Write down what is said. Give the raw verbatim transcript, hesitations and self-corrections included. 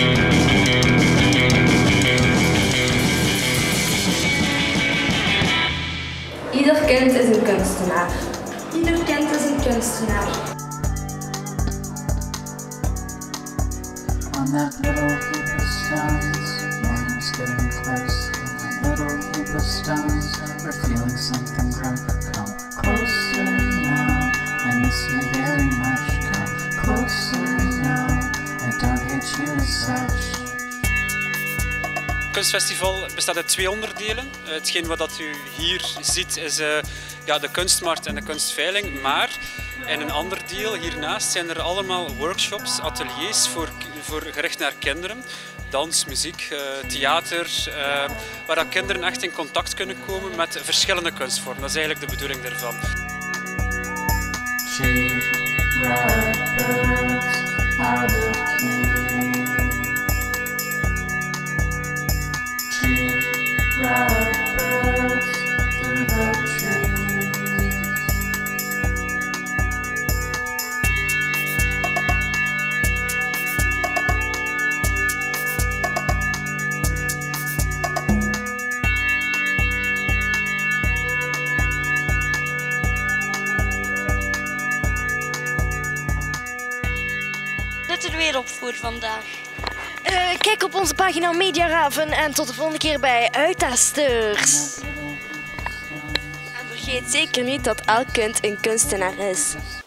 Ieder kind is een kunstenaar. Ieder kind is een kunstenaar. On that little heap of stones, morning's getting close. On that little heap of stones, we're feeling something grow. Come closer now, I miss you very much. Come closer now, I don't hate you as such. Het kunstfestival bestaat uit twee onderdelen. Hetgeen wat u hier ziet is uh, ja, de kunstmarkt en de kunstveiling. Maar in een ander deel hiernaast zijn er allemaal workshops, ateliers voor, voor gericht naar kinderen. Dans, muziek, uh, theater, uh, waar dat kinderen echt in contact kunnen komen met verschillende kunstvormen. Dat is eigenlijk de bedoeling daarvan. Dit er weer op voor vandaag. Uh, kijk op onze pagina Media Raven en tot de volgende keer bij Uittasters. En vergeet zeker niet dat elk kind een kunstenaar is.